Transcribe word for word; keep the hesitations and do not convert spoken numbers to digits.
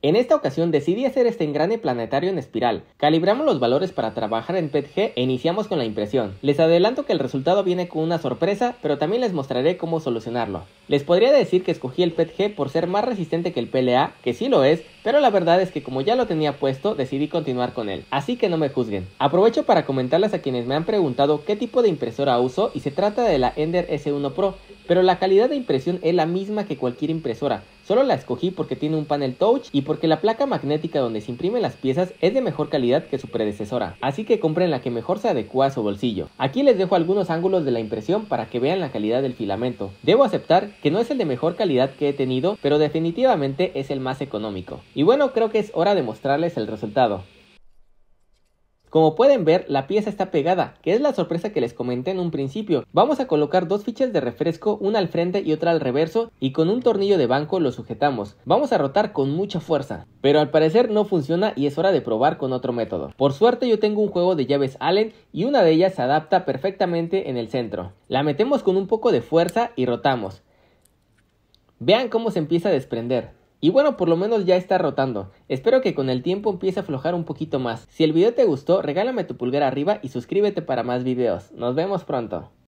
En esta ocasión decidí hacer este engrane planetario en espiral. Calibramos los valores para trabajar en P E T G e iniciamos con la impresión. Les adelanto que el resultado viene con una sorpresa, pero también les mostraré cómo solucionarlo. Les podría decir que escogí el P E T G por ser más resistente que el P L A, que sí lo es, pero la verdad es que como ya lo tenía puesto, decidí continuar con él, así que no me juzguen. Aprovecho para comentarles a quienes me han preguntado qué tipo de impresora uso y se trata de la Ender S uno Pro, pero la calidad de impresión es la misma que cualquier impresora. Solo la escogí porque tiene un panel touch y porque la placa magnética donde se imprimen las piezas es de mejor calidad que su predecesora, así que compren la que mejor se adecua a su bolsillo. Aquí les dejo algunos ángulos de la impresión para que vean la calidad del filamento. Debo aceptar que no es el de mejor calidad que he tenido, pero definitivamente es el más económico. Y bueno, creo que es hora de mostrarles el resultado. Como pueden ver, la pieza está pegada, que es la sorpresa que les comenté en un principio. Vamos a colocar dos fichas de refresco, una al frente y otra al reverso, y con un tornillo de banco lo sujetamos. Vamos a rotar con mucha fuerza, pero al parecer no funciona y es hora de probar con otro método. Por suerte yo tengo un juego de llaves Allen y una de ellas se adapta perfectamente en el centro. La metemos con un poco de fuerza y rotamos. Vean cómo se empieza a desprender. Y bueno, por lo menos ya está rotando. Espero que con el tiempo empiece a aflojar un poquito más. Si el video te gustó, regálame tu pulgar arriba y suscríbete para más videos. Nos vemos pronto.